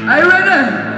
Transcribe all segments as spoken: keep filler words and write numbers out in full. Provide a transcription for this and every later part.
Are you ready?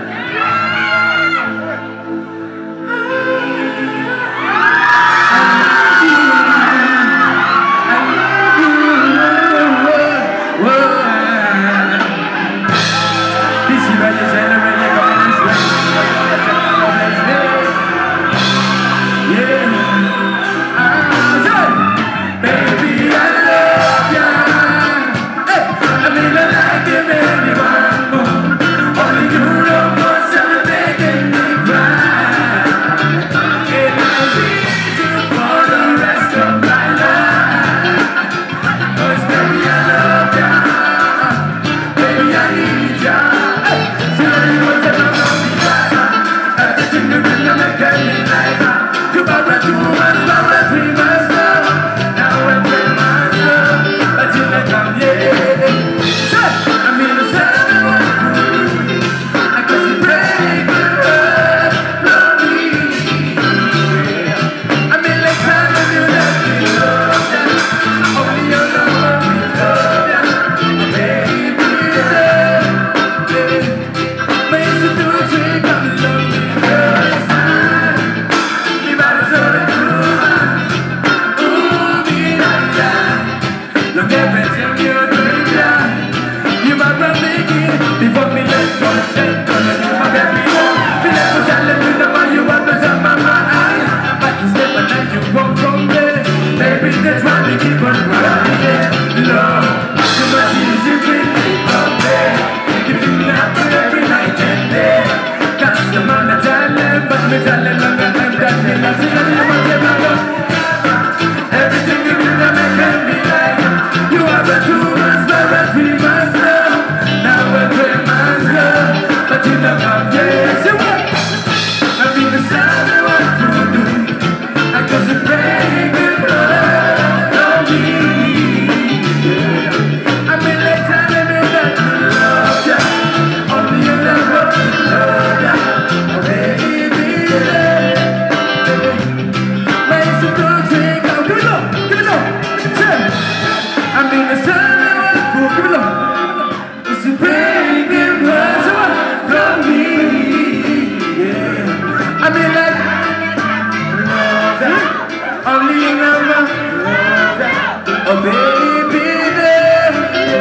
Oh baby, there,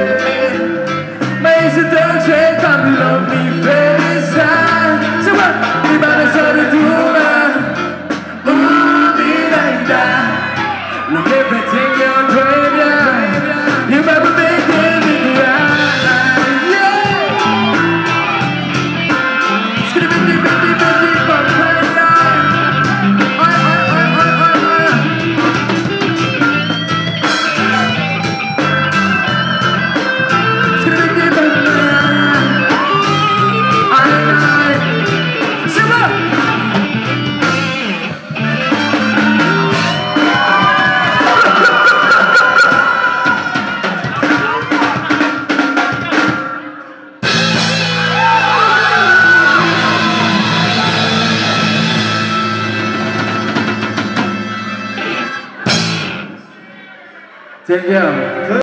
mais se don't shake, come love me very sad. So what? We better start to do that. Ooh, be like that. Look everything you're doing, yeah. You better make it right, yeah. Skitty bitty bitty bitty but right now. I I I I I I. Thank you.